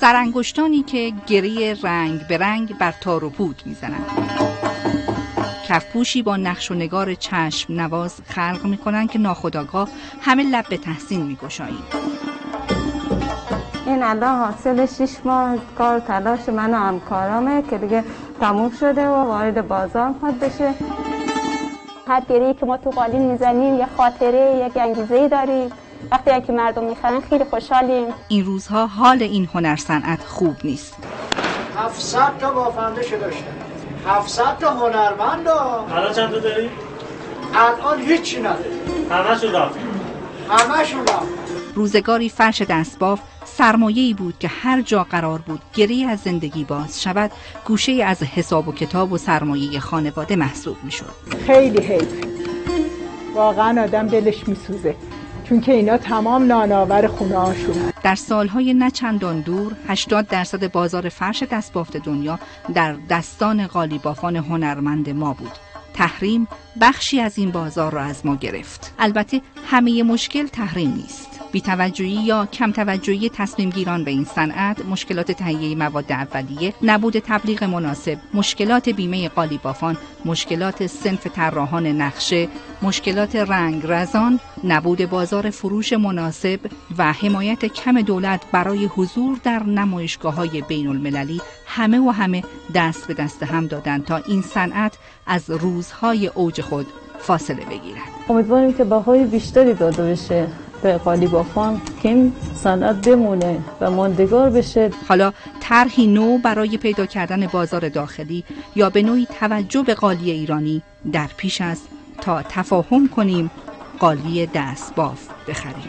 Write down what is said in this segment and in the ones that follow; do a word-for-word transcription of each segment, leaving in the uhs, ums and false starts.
سرانگشتانی که گره رنگ به رنگ بر تار و پود میزنند. کفپوشی با نقش و نگار چشم نواز خلق میکنن که ناخودآگاه همه لب به تحسین میگشاییم. این الان حاصل شش ماه کار تلاش من و همکارامه که دیگه تموم شده و وارد بازار میخواد بشه. هر گره‌ای که ما تو قالین میزنیم یه خاطره، یک انگیزه‌ای داریم. وقتی که مردم میخرن خیلی خوشحالیم. این روزها حال این هنر صنعت خوب نیست. هفتصد تا بافنده داشته، هفتصد تا هنرمند. الان چند تا داری؟ الان هیچی نداری. همشون رفت. همشون رفت. روزگاری فرش دستباف سرمایه‌ای بود که هر جا قرار بود گره‌ای از زندگی باز شود، گوشه از حساب و کتاب و سرمایه خانواده محسوب میشد. خیلی حیف. واقعا آدم دلش میسوزه. چون که اینا تمام نانآور خونه هاشون. در سالهای نه چندان دور هشتاد درصد بازار فرش دستبافت دنیا در دستان قالیبافان هنرمند ما بود. تحریم بخشی از این بازار را از ما گرفت. البته همه مشکل تحریم نیست. بی‌توجهی یا کم توجهی تصمیم گیران به این صنعت، مشکلات تهیه مواد اولیه، نبود تبلیغ مناسب، مشکلات بیمه قالیبافان، مشکلات صنف طراحان نقشه، مشکلات رنگ رزان، نبود بازار فروش مناسب و حمایت کم دولت برای حضور در نمایشگاه‌های بین‌المللی همه و همه دست به دست هم دادند تا این صنعت از روزهای اوج خود فاصله بگیرد. امیدواریم که بهای بیشتری داده بشه به قالیبافان که این صنعت بمونه و ماندگار بشه. حالا طرحی نو برای پیدا کردن بازار داخلی یا به نوعی توجه به قالی ایرانی در پیش است تا تفاهم کنیم قالی دستباف بخریم.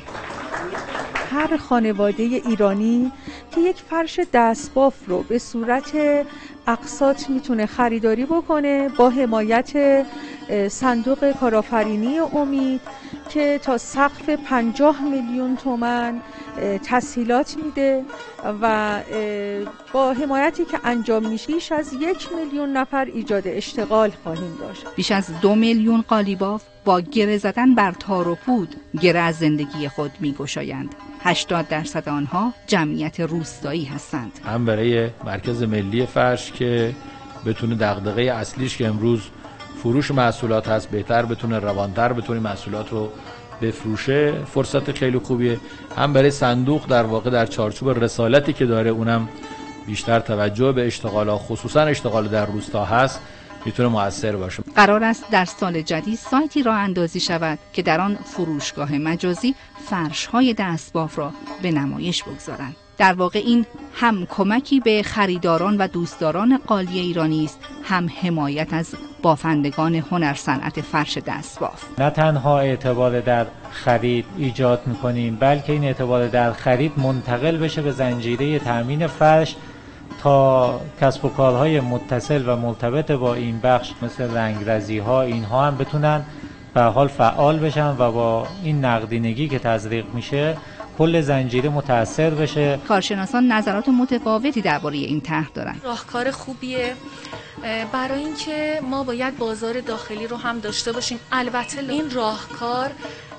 هر خانواده ایرانی که یک فرش دستباف رو به صورت اقساط میتونه خریداری بکنه با حمایت صندوق کارآفرینی امید که تا سقف پنجاه میلیون تومان تسهیلات میده و با حمایتی که انجام میشه بیش از یک میلیون نفر ایجاد اشتغال خواهیم داشت. بیش از دو میلیون قالیباف با گره زدن بر تار و پود گره از زندگی خود میگشایند. هشتاد درصد آنها جمعیت روستایی هستند. هم برای مرکز ملی فرش که بتونه دغدغه اصلیش که امروز فروش محصولات هست بهتر بتونه روانتر بتونه محصولات رو بفروشه، فرصت خیلی خوبیه. هم برای صندوق در واقع در چارچوب رسالتی که داره اونم بیشتر توجه به اشتغالات خصوصا اشتغال در روستا هست میتونه مؤثر باشه. قرار است در سال جدید سایتی راه اندازی شود که در آن فروشگاه مجازی فرش‌های دستباف را به نمایش بگذارند. در واقع این هم کمکی به خریداران و دوستداران قالی ایرانی است، هم حمایت از بافندگان هنر صنعت فرش دستباف. نه تنها اعتبار در خرید ایجاد می‌کنیم بلکه این اعتبار در خرید منتقل بشه به زنجیره تامین فرش تا کسب و کارهای متصل و مرتبط با این بخش مثل رنگرزی‌ها اینها هم بتونن به حال فعال بشن و با این نقدینگی که تزریق میشه کل زنجیره متاثر بشه. کارشناسان نظرات متفاوتی درباره این طرح دارند. راهکار خوبیه برای اینکه ما باید بازار داخلی رو هم داشته باشیم. البته این راهکار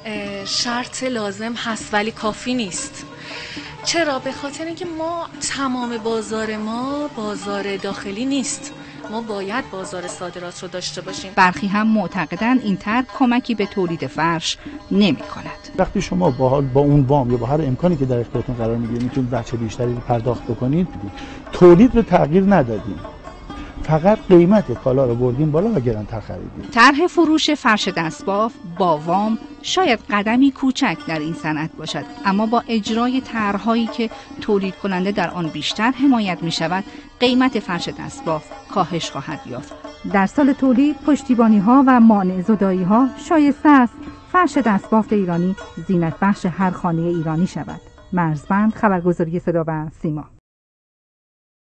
شرط لازم هست ولی کافی نیست. چرا؟ به خاطر اینکه ما تمام بازار ما بازار داخلی نیست. ما باید بازار صادرات رو داشته باشیم. برخی هم معتقدند این طرح کمکی به تولید فرش نمی کند. وقتی شما با با اون وام یا با هر امکانی که در اختیارتون قرار میگیرید میتونید بچه بیشتری رو پرداخت بکنید، تولید رو تغییر ندادیم، فقط قیمت کالا رو بردیم بالا و گرانتر خریدیم. طرح فروش فرش دستباف با وام شاید قدمی کوچک در این صنعت باشد، اما با اجرای طرح‌هایی که تولید کننده در آن بیشتر حمایت می شود، قیمت فرش دستباف کاهش خواهد یافت. در سال تولید پشتیبانی‌ها و مانع زدایی‌ها شایسته است فرش دستبافت ایرانی زینت بخش هر خانه ایرانی شود. مرزبند، خبرگزاری صدا و سیما.